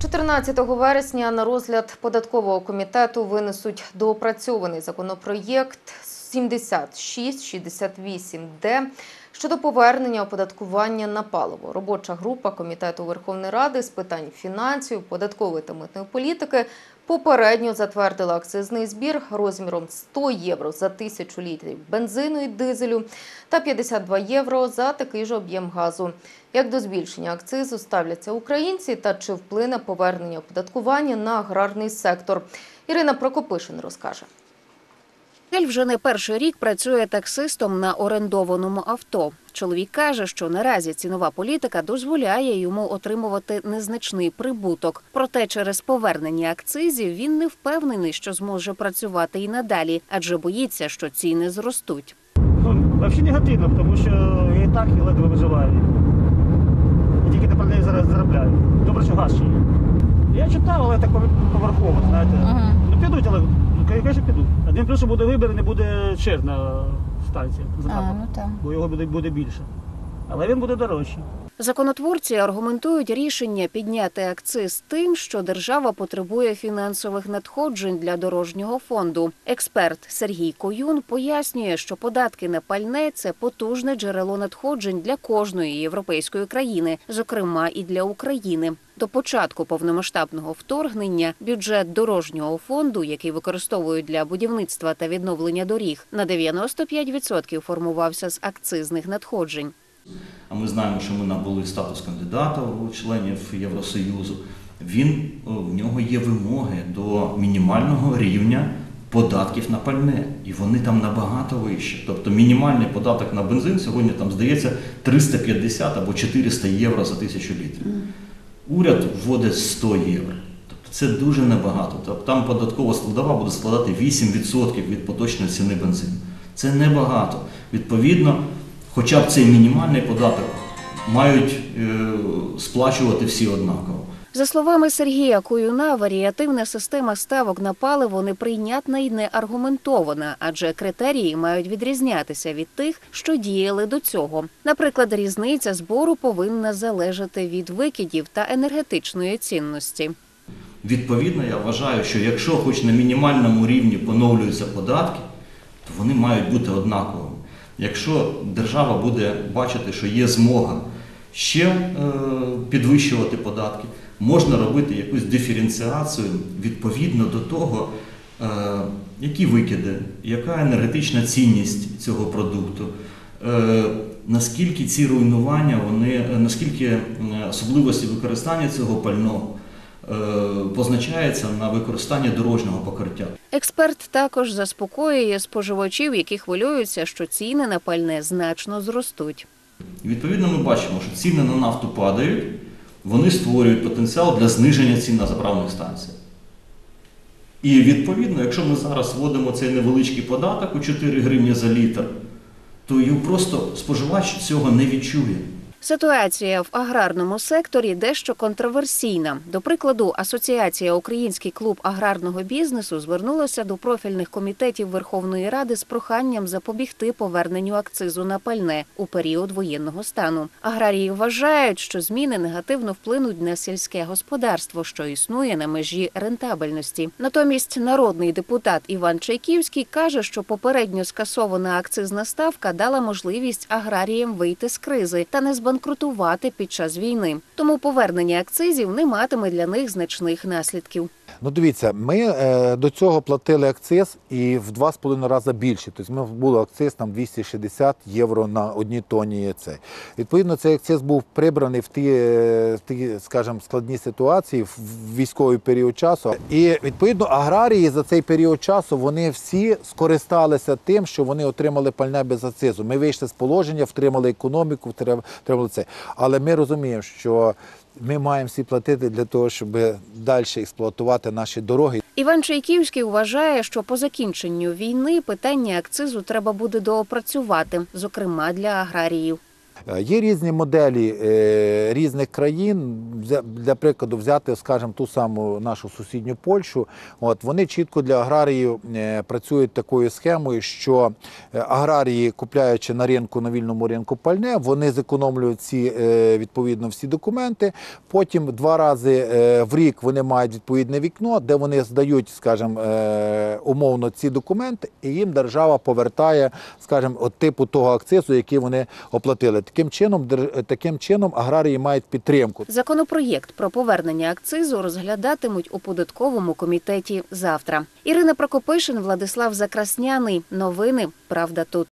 14 вересня на розгляд податкового комітету винесуть доопрацьований законопроєкт 7668-Д щодо повернення оподаткування на паливо. Робоча група Комітету Верховної Ради з питань фінансів, податкової та митної політики попередньо затвердила акцизний збір розміром 100 євро за 1000 літрів бензину і дизелю та 52 євро за такий же об'єм газу. Як до збільшення акцизу ставляться українці та чи вплине повернення оподаткування на аграрний сектор? Ірина Прокопишин розкаже. Вже не перший рік працює таксистом на орендованому авто. Чоловік каже, що наразі цінова політика дозволяє йому отримувати незначний прибуток. Проте через повернення акцизів він не впевнений, що зможе працювати і надалі, адже боїться, що ціни зростуть. Взагалі негативно, тому що я і так ледве виживаю. І тільки тепер не заробляю. Добре, що газ ще є. Я читав, але так поверхово, знаєте. Ну підуть, але каже, підуть. Один плюс, що буде вибір, не буде черна станція. Бо його буде більше. Але він буде дорожчий. Законотворці аргументують рішення підняти акциз тим, що держава потребує фінансових надходжень для дорожнього фонду. Експерт Сергій Коюн пояснює, що податки на пальне – це потужне джерело надходжень для кожної європейської країни, зокрема і для України. До початку повномасштабного вторгнення бюджет дорожнього фонду, який використовують для будівництва та відновлення доріг, на 95% формувався з акцизних надходжень. А ми знаємо, що ми набули статус кандидата у членів Євросоюзу. В нього є вимоги до мінімального рівня податків на пальне. І вони там набагато вищі. Тобто мінімальний податок на бензин сьогодні, там, здається, 350 або 400 євро за 1000 літрів. Уряд вводить 100 євро. Тобто це дуже небагато. Тобто там податкова складова буде складати 8% від поточної ціни бензину. Це небагато. Відповідно, хоча б цей мінімальний податок мають сплачувати всі однаково. За словами Сергія Коюна, варіативна система ставок на паливо неприйнятна і не аргументована, адже критерії мають відрізнятися від тих, що діяли до цього. Наприклад, різниця збору повинна залежати від викидів та енергетичної цінності. Відповідно, я вважаю, що якщо хоч на мінімальному рівні поновлюються податки, то вони мають бути однаковими. Якщо держава буде бачити, що є змога ще підвищувати податки, можна робити якусь диференціацію відповідно до того, які викиди, яка енергетична цінність цього продукту, наскільки ці руйнування, наскільки особливості використання цього пального позначається на використанні дорожнього покриття. Експерт також заспокоює споживачів, які хвилюються, що ціни на пальне значно зростуть. Відповідно, ми бачимо, що ціни на нафту падають, вони створюють потенціал для зниження цін на заправних станціях. І відповідно, якщо ми зараз вводимо цей невеличкий податок у 4 гривні за літр, то просто споживач цього не відчує. Ситуація в аграрному секторі дещо контроверсійна. До прикладу, Асоціація «Український клуб аграрного бізнесу» звернулася до профільних комітетів Верховної Ради з проханням запобігти поверненню акцизу на пальне у період воєнного стану. Аграрії вважають, що зміни негативно вплинуть на сільське господарство, що існує на межі рентабельності. Натомість народний депутат Іван Чайківський каже, що попередньо скасована акцизна ставка дала можливість аграріям вийти з кризи та не збанкрутувати під час війни. Тому повернення акцизів не матиме для них значних наслідків. Ну дивіться, ми до цього платили акциз і в 2,5 рази більше. Тобто ми був акциз там 260 євро на одній тонні. Відповідно, цей акциз був прибраний в ті, скажімо, складні ситуації в військовий період часу. І відповідно аграрії за цей період часу вони всі скористалися тим, що вони отримали пальне без акцизу. Ми вийшли з положення, втримали економіку, втримали це. Але ми розуміємо, що ми маємо всі платити для того, щоб далі експлуатувати наші дороги. Іван Чайківський вважає, що по закінченню війни питання акцизу треба буде доопрацювати, зокрема для аграріїв. Є різні моделі різних країн. Для прикладу взяти, скажімо, ту саму нашу сусідню Польщу. Вони чітко для аграріїв працюють такою схемою, що аграрії, купляючи на ринку, на вільному ринку пальне, вони зекономлюють відповідно всі документи. Потім 2 рази в рік вони мають відповідне вікно, де вони здають, скажімо, умовно ці документи, і їм держава повертає, скажімо, от типу того акцизу, який вони оплатили. Таким чином аграрії мають підтримку. Законопроєкт про повернення акцизу розглядатимуть у податковому комітеті завтра. Ірина Прокопишин, Владислав Закрасняний. Новини «Правда тут».